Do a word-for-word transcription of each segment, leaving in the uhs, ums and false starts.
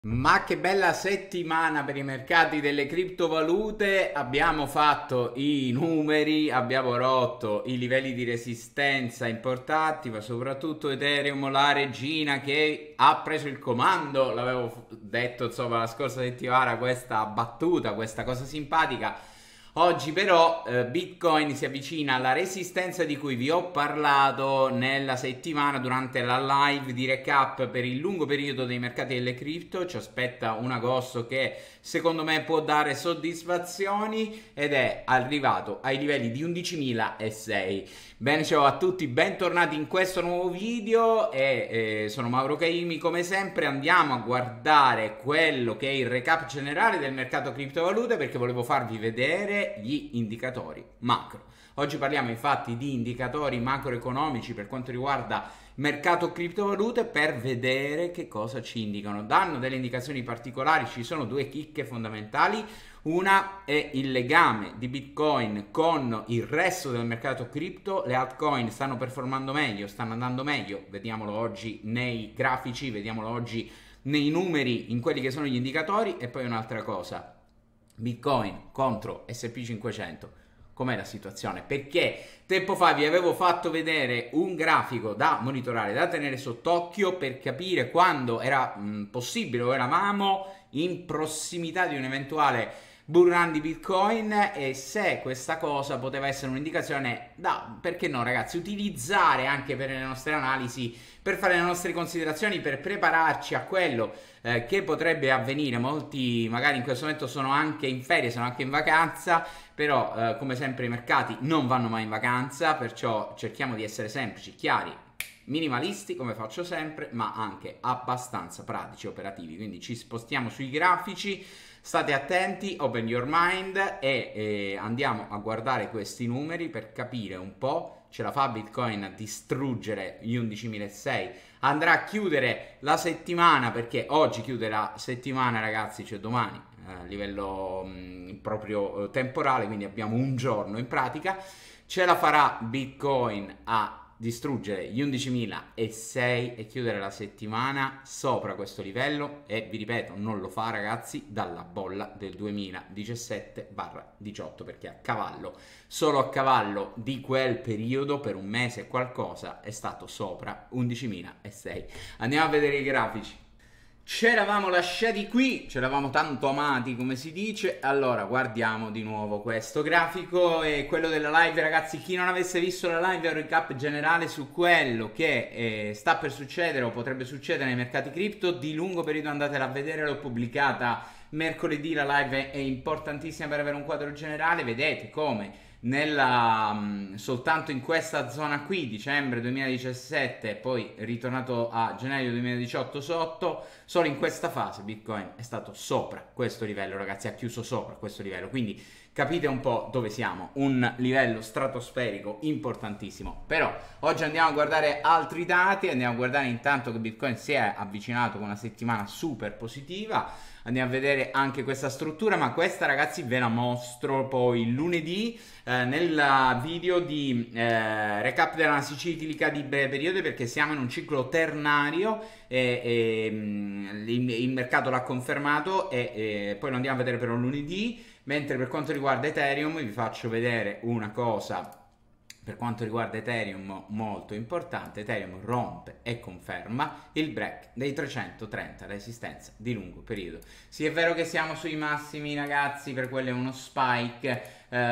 Ma che bella settimana per i mercati delle criptovalute, abbiamo fatto i numeri, abbiamo rotto i livelli di resistenza importanti, ma soprattutto Ethereum, la regina che ha preso il comando, l'avevo detto insomma la scorsa settimana, questa battuta, questa cosa simpatica. Oggi però eh, Bitcoin si avvicina alla resistenza di cui vi ho parlato nella settimana durante la live di recap per il lungo periodo dei mercati delle cripto. Ci aspetta un agosto che secondo me può dare soddisfazioni ed è arrivato ai livelli di undicimilasei. Bene, ciao a tutti, bentornati in questo nuovo video e eh, sono Mauro Caimi. Come sempre andiamo a guardare quello che è il recap generale del mercato criptovalute perché volevo farvi vedere gli indicatori macro. Oggi parliamo infatti di indicatori macroeconomici per quanto riguarda il mercato criptovalute per vedere che cosa ci indicano. Danno delle indicazioni particolari, ci sono due chicche fondamentali. Una è il legame di Bitcoin con il resto del mercato cripto. Le altcoin stanno performando meglio, stanno andando meglio, vediamolo oggi nei grafici, vediamolo oggi nei numeri, in quelli che sono gli indicatori. E poi un'altra cosa, Bitcoin contro S and P cinquecento, com'è la situazione? Perché tempo fa vi avevo fatto vedere un grafico da monitorare, da tenere sott'occhio per capire quando era mh, possibile o eravamo in prossimità di un eventuale bull run di Bitcoin e se questa cosa poteva essere un'indicazione da, perché no ragazzi, utilizzare anche per le nostre analisi, per fare le nostre considerazioni, per prepararci a quello eh, che potrebbe avvenire. Molti magari in questo momento sono anche in ferie, sono anche in vacanza, però eh, come sempre i mercati non vanno mai in vacanza, perciò cerchiamo di essere semplici, chiari, minimalisti come faccio sempre, ma anche abbastanza pratici e operativi. Quindi ci spostiamo sui grafici, state attenti, open your mind e eh, andiamo a guardare questi numeri per capire un po'. Ce la fa Bitcoin a distruggere gli undicimilasei? Andrà a chiudere la settimana, perché oggi chiude la settimana ragazzi, cioè domani a livello mh, proprio eh, temporale, quindi abbiamo un giorno in pratica. Ce la farà Bitcoin a distruggere gli undicimilasei e chiudere la settimana sopra questo livello? E vi ripeto, non lo fa ragazzi dalla bolla del duemiladiciassette diciotto, perché a cavallo, solo a cavallo di quel periodo, per un mese e qualcosa, è stato sopra undicimilasei. Andiamo a vedere i grafici. Ce l'avamo lasciati qui, ce l'avamo tanto amati come si dice. Allora guardiamo di nuovo questo grafico e quello della live ragazzi. Chi non avesse visto la live è un recap generale su quello che eh, sta per succedere o potrebbe succedere nei mercati cripto di lungo periodo. Andatela a vedere, l'ho pubblicata mercoledì, la live è importantissima per avere un quadro generale. Vedete come nella, mh, soltanto in questa zona qui, dicembre duemiladiciassette, poi ritornato a gennaio duemiladiciotto sotto, solo in questa fase Bitcoin è stato sopra questo livello ragazzi, ha chiuso sopra questo livello, quindi capite un po' dove siamo, un livello stratosferico importantissimo. Però oggi andiamo a guardare altri dati, andiamo a guardare intanto che Bitcoin si è avvicinato con una settimana super positiva. Andiamo a vedere anche questa struttura, ma questa ragazzi ve la mostro poi il lunedì eh, nel video di eh, recap dell'analisi ciclica di breve periodo, perché siamo in un ciclo ternario e, e mh, il, il mercato l'ha confermato e, e poi lo andiamo a vedere però lunedì. Mentre per quanto riguarda Ethereum vi faccio vedere una cosa. Per quanto riguarda Ethereum molto importante, Ethereum rompe e conferma il break dei trecentotrenta, resistenza di lungo periodo. Sì, è vero che siamo sui massimi ragazzi, per quello è uno spike, eh,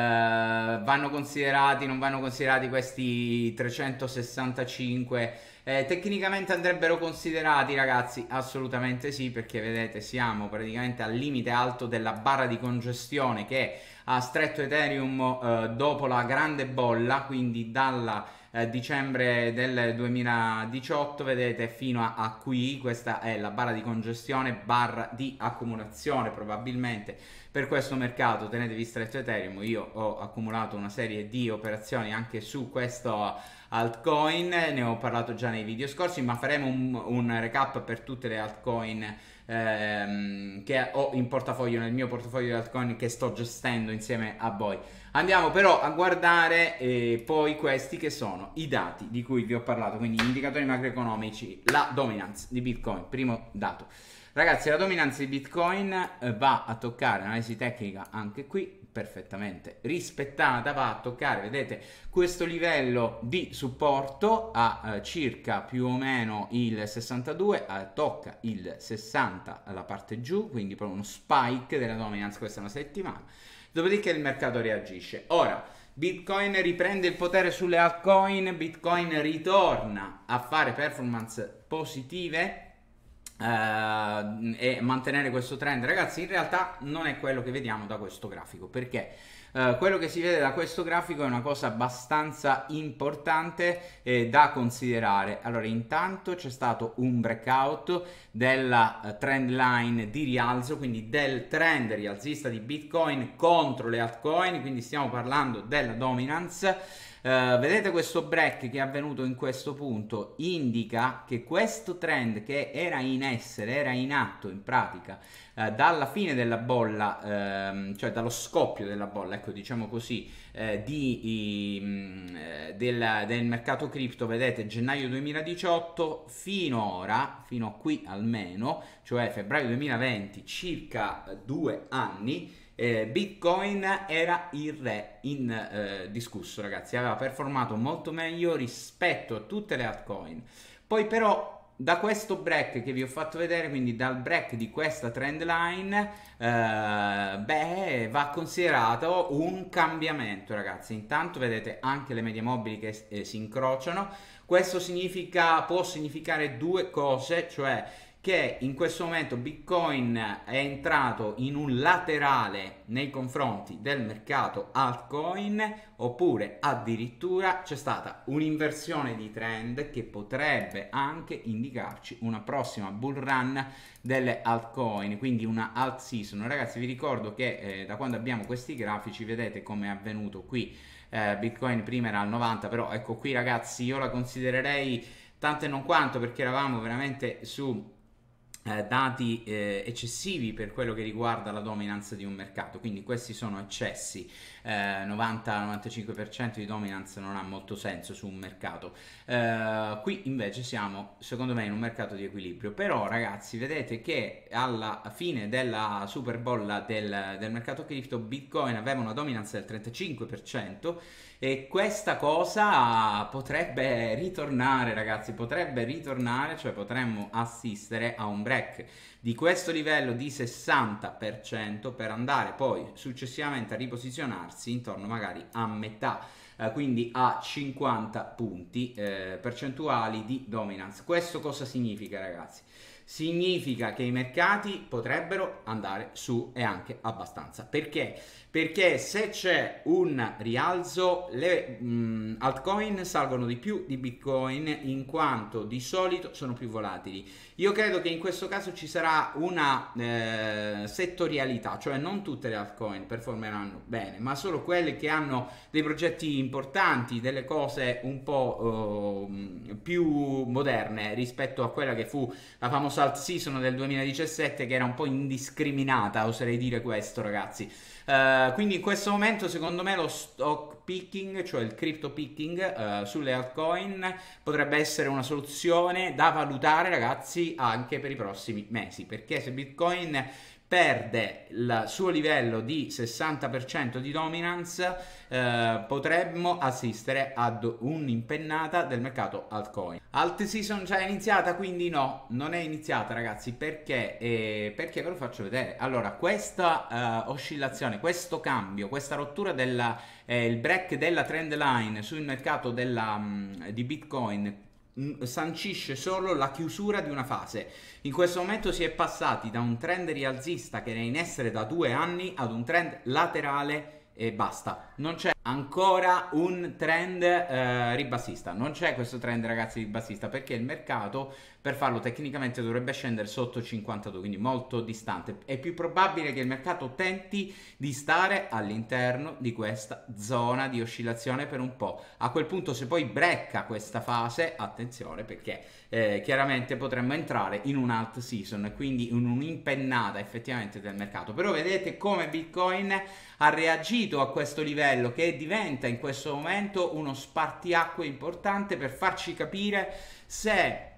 vanno considerati, non vanno considerati questi trecentosessantacinque, eh, tecnicamente andrebbero considerati ragazzi, assolutamente sì, perché vedete siamo praticamente al limite alto della barra di congestione che ha stretto Ethereum eh, dopo la grande bolla, quindi dalla eh, dicembre del duemiladiciotto, vedete, fino a, a qui. Questa è la barra di congestione, barra di accumulazione probabilmente per questo mercato. Tenetevi stretto Ethereum, io ho accumulato una serie di operazioni anche su questo altcoin, ne ho parlato già nei video scorsi, ma faremo un, un recap per tutte le altcoin ehm, che ho in portafoglio, nel mio portafoglio di altcoin che sto gestendo insieme a voi. Andiamo però a guardare eh, poi questi che sono i dati di cui vi ho parlato, quindi gli indicatori macroeconomici, la dominance di Bitcoin, primo dato. Ragazzi, la dominanza di Bitcoin eh, va a toccare, analisi tecnica anche qui, perfettamente rispettata, va a toccare, vedete, questo livello di supporto a eh, circa più o meno il sessantadue, eh, tocca il sessanta alla parte giù, quindi proprio uno spike della dominanza, questa è una settimana, dopodiché il mercato reagisce. Ora, Bitcoin riprende il potere sulle altcoin, Bitcoin ritorna a fare performance positive, Uh, e mantenere questo trend. Ragazzi, in realtà non è quello che vediamo da questo grafico, perché uh, quello che si vede da questo grafico è una cosa abbastanza importante eh, da considerare. Allora, intanto c'è stato un breakout della uh, trend line di rialzo, quindi del trend rialzista di Bitcoin contro le altcoin, quindi stiamo parlando della dominance. Uh, vedete questo break che è avvenuto in questo punto indica che questo trend che era in essere, era in atto in pratica uh, dalla fine della bolla, uh, cioè dallo scoppio della bolla, ecco, diciamo così, uh, di, um, del, del mercato cripto, vedete, gennaio duemiladiciotto fino ora, fino a qui almeno, cioè febbraio duemilaventi, circa due anni. Eh, Bitcoin era il re indiscusso, eh, ragazzi, aveva performato molto meglio rispetto a tutte le altcoin. Poi però da questo break che vi ho fatto vedere, quindi dal break di questa trend line, eh, beh, va considerato un cambiamento, ragazzi. Intanto vedete anche le medie mobili che eh, si incrociano. Questo significa, può significare due cose, cioè che in questo momento Bitcoin è entrato in un laterale nei confronti del mercato altcoin, oppure addirittura c'è stata un'inversione di trend che potrebbe anche indicarci una prossima bull run delle altcoin, quindi una alt season. Ragazzi, vi ricordo che eh, da quando abbiamo questi grafici vedete come è avvenuto qui. eh, Bitcoin prima era al novanta, però ecco qui, ragazzi, io la considererei tanto e non quanto, perché eravamo veramente su Eh, dati eh, eccessivi per quello che riguarda la dominance di un mercato, quindi questi sono eccessi. eh, novanta novantacinque per cento di dominance non ha molto senso su un mercato. Eh, qui invece siamo, secondo me, in un mercato di equilibrio. Però, ragazzi, vedete che alla fine della super bolla del, del mercato cripto Bitcoin aveva una dominance del trentacinque per cento, e questa cosa potrebbe ritornare, ragazzi, potrebbe ritornare, cioè potremmo assistere a un break di questo livello di sessanta per cento per andare poi successivamente a riposizionarsi intorno magari a metà, eh, quindi a cinquanta punti eh, percentuali di dominance. Questo cosa significa, ragazzi? Significa che i mercati potrebbero andare su, e anche abbastanza. Perché? Perché se c'è un rialzo, le mh, altcoin salgono di più di Bitcoin, in quanto di solito sono più volatili. Io credo che in questo caso ci sarà una eh, settorialità, cioè non tutte le altcoin performeranno bene, ma solo quelle che hanno dei progetti importanti, delle cose un po' eh, più moderne rispetto a quella che fu la famosa alt season del duemiladiciassette, che era un po' indiscriminata, oserei dire questo, ragazzi. Uh, quindi in questo momento, secondo me, lo stock picking, cioè il crypto picking uh, sulle altcoin, potrebbe essere una soluzione da valutare, ragazzi, anche per i prossimi mesi, perché se Bitcoin perde il suo livello di sessanta per cento di dominance, eh, potremmo assistere ad un'impennata del mercato altcoin. Alt season già è iniziata? Quindi no, non è iniziata, ragazzi. Perché? Eh, perché ve lo faccio vedere. Allora, questa eh, oscillazione, questo cambio, questa rottura del eh, break della trend line sul mercato della, mh, di Bitcoin sancisce solo la chiusura di una fase. In questo momento si è passati da un trend rialzista che era in essere da due anni ad un trend laterale e basta. Non c'è ancora un trend eh, ribassista, non c'è questo trend, ragazzi, ribassista, perché il mercato per farlo tecnicamente dovrebbe scendere sotto cinquantadue, quindi molto distante. È più probabile che il mercato tenti di stare all'interno di questa zona di oscillazione per un po'. A quel punto, se poi brecca questa fase, attenzione, perché eh, chiaramente potremmo entrare in un alt season, quindi in un'impennata effettivamente del mercato. Però vedete come Bitcoin ha reagito a questo livello, che diventa in questo momento uno spartiacque importante per farci capire se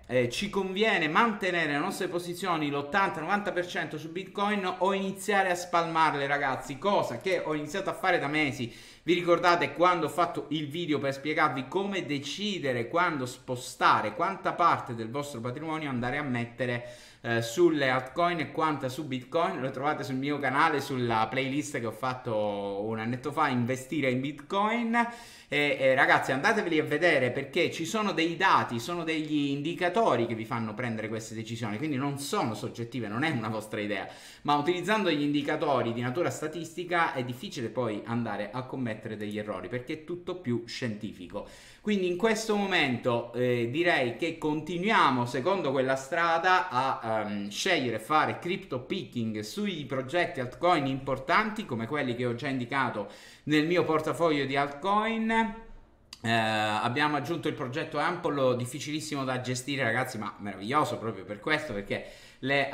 eh, ci conviene mantenere le nostre posizioni l'ottanta novanta per cento su Bitcoin o iniziare a spalmarle, ragazzi, cosa che ho iniziato a fare da mesi. Vi ricordate quando ho fatto il video per spiegarvi come decidere quando spostare, quanta parte del vostro patrimonio andare a mettere eh, sulle altcoin e quanta su Bitcoin? Lo trovate sul mio canale, sulla playlist che ho fatto un annetto fa, investire in Bitcoin. E, e ragazzi, andateveli a vedere, perché ci sono dei dati, sono degli indicatori che vi fanno prendere queste decisioni, quindi non sono soggettive, non è una vostra idea, ma utilizzando gli indicatori di natura statistica è difficile poi andare a commettere degli errori, perché è tutto più scientifico. Quindi in questo momento eh, direi che continuiamo secondo quella strada a um, scegliere, fare crypto picking sui progetti altcoin importanti come quelli che ho già indicato nel mio portafoglio di altcoin. Eh, abbiamo aggiunto il progetto Ample, difficilissimo da gestire, ragazzi, ma meraviglioso proprio per questo, perché le uh,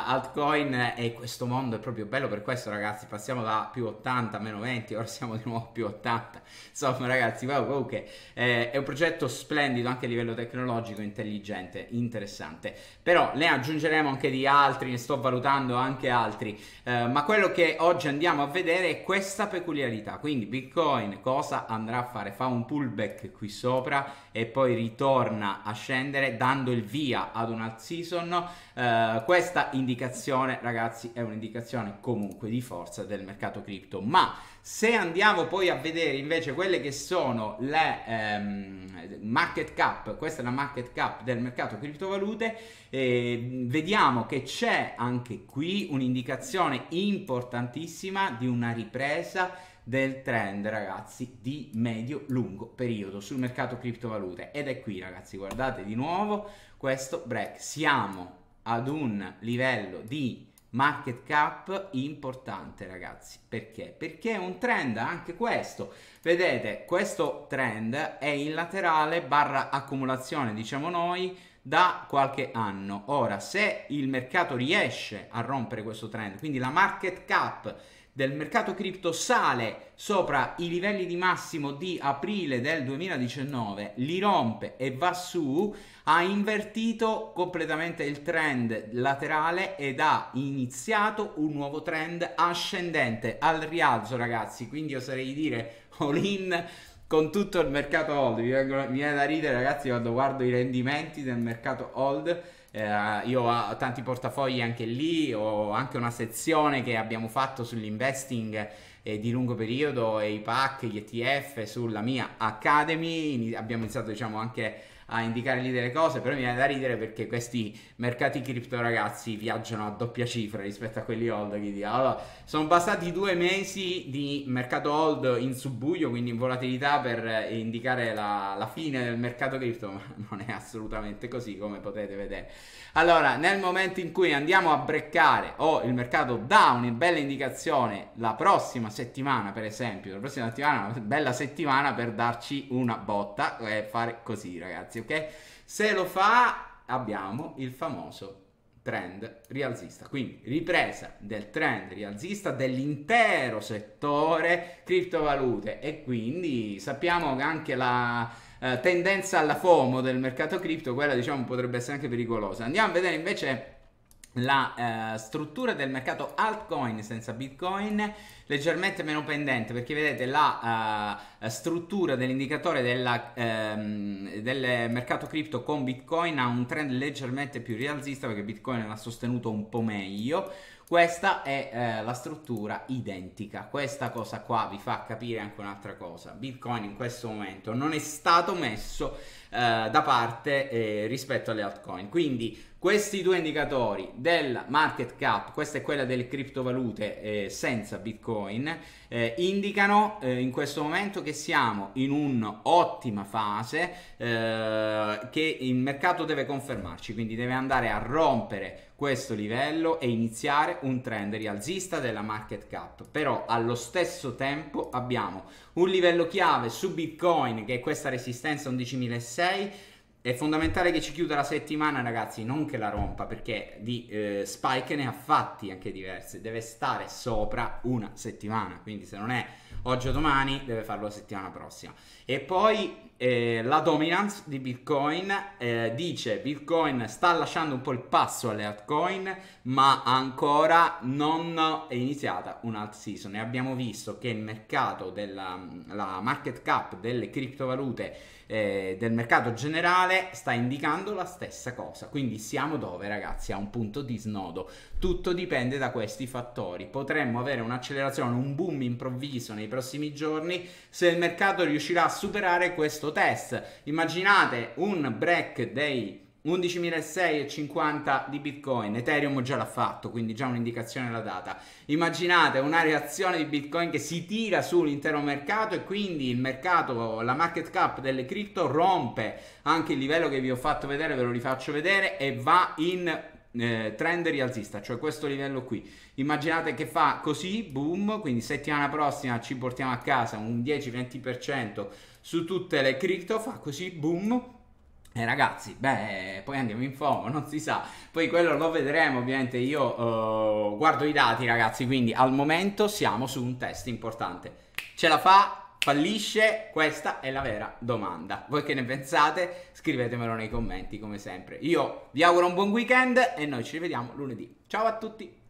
altcoin e questo mondo è proprio bello per questo, ragazzi. Passiamo da più ottanta a meno venti, ora siamo di nuovo più ottanta. Insomma, ragazzi, wow, comunque eh, è un progetto splendido anche a livello tecnologico, intelligente, interessante. Però ne aggiungeremo anche di altri, ne sto valutando anche altri, eh, ma quello che oggi andiamo a vedere è questa peculiarità. Quindi Bitcoin cosa andrà a fare? Fa un pullback qui sopra e poi ritorna a scendere dando il via ad un alt season. Uh, questa indicazione, ragazzi, è un'indicazione comunque di forza del mercato cripto. Ma se andiamo poi a vedere invece quelle che sono le um, market cap, questa è la market cap del mercato criptovalute, eh, vediamo che c'è anche qui un'indicazione importantissima di una ripresa del trend, ragazzi, di medio-lungo periodo sul mercato criptovalute. Ed è qui, ragazzi, guardate di nuovo questo break. Siamo ad un livello di market cap importante, ragazzi. Perché? Perché è un trend anche questo. Vedete, questo trend è in laterale barra accumulazione, diciamo noi, da qualche anno. Ora, se il mercato riesce a rompere questo trend, quindi la market cap del mercato cripto sale sopra i livelli di massimo di aprile del duemiladiciannove, li rompe e va su, ha invertito completamente il trend laterale ed ha iniziato un nuovo trend ascendente al rialzo, ragazzi. Quindi io oserei dire all in con tutto il mercato hold. Mi viene da ridere, ragazzi, quando guardo i rendimenti del mercato hold. Eh, io ho tanti portafogli anche lì, ho anche una sezione che abbiamo fatto sull'investing eh, di lungo periodo e i pack, gli E T F sulla mia Academy. Abbiamo iniziato, diciamo, anche a indicare lì delle cose, però mi viene da ridere perché questi mercati cripto, ragazzi, viaggiano a doppia cifra rispetto a quelli hold. Quindi, allora, sono bastati due mesi di mercato hold in subbuglio, quindi in volatilità, per indicare la, la fine del mercato cripto, ma non è assolutamente così, come potete vedere. Allora, nel momento in cui andiamo a breccare o il mercato dà una bella indicazione la prossima settimana, per esempio, la prossima settimana è una bella settimana per darci una botta e fare così, ragazzi, ok? Se lo fa, abbiamo il famoso trend rialzista, quindi ripresa del trend rialzista dell'intero settore criptovalute, e quindi sappiamo che anche la Uh, tendenza alla FOMO del mercato cripto, quella, diciamo, potrebbe essere anche pericolosa. Andiamo a vedere invece la uh, struttura del mercato altcoin senza Bitcoin, leggermente meno pendente, perché vedete la uh, struttura dell'indicatore della, um, del mercato cripto con Bitcoin ha un trend leggermente più rialzista, perché Bitcoin l'ha sostenuto un po' meglio. Questa è eh, la struttura identica. Questa cosa qua vi fa capire anche un'altra cosa: Bitcoin in questo momento non è stato messo eh, da parte eh, rispetto alle altcoin. Quindi questi due indicatori del market cap, questa è quella delle criptovalute eh, senza Bitcoin, eh, indicano eh, in questo momento che siamo in un'ottima fase, eh, che il mercato deve confermarci, quindi deve andare a rompere questo livello e iniziare un trend rialzista della market cap. Però allo stesso tempo abbiamo un livello chiave su Bitcoin, che è questa resistenza undicimilaseicento. È fondamentale che ci chiuda la settimana, ragazzi, non che la rompa, perché di eh, spike ne ha fatti anche diversi. Deve stare sopra una settimana, quindi se non è oggi o domani deve farlo la settimana prossima. E poi eh, la dominance di Bitcoin, eh, dice Bitcoin sta lasciando un po' il passo alle altcoin, ma ancora non è iniziata un alt season e abbiamo visto che il mercato della la market cap delle criptovalute, eh, del mercato generale, sta indicando la stessa cosa. Quindi siamo dove, ragazzi? A un punto di snodo. Tutto dipende da questi fattori. Potremmo avere un'accelerazione, un boom improvviso nei prossimi giorni se il mercato riuscirà a superare questo test. Immaginate un break dei undicimilaseicentocinquanta di Bitcoin, Ethereum già l'ha fatto, quindi già un'indicazione la data. Immaginate una reazione di Bitcoin che si tira sull'intero mercato e quindi il mercato, la market cap delle cripto rompe anche il livello che vi ho fatto vedere, ve lo rifaccio vedere, e va in eh, trend rialzista, cioè questo livello qui. Immaginate che fa così, boom, quindi settimana prossima ci portiamo a casa un dieci venti per cento su tutte le cripto, fa così, boom. E eh ragazzi, beh, poi andiamo in FOMO, non si sa, poi quello lo vedremo. Ovviamente io uh, guardo i dati, ragazzi, quindi al momento siamo su un test importante. Ce la fa? Fallisce? Questa è la vera domanda. Voi che ne pensate? Scrivetemelo nei commenti come sempre. Io vi auguro un buon weekend e noi ci rivediamo lunedì. Ciao a tutti!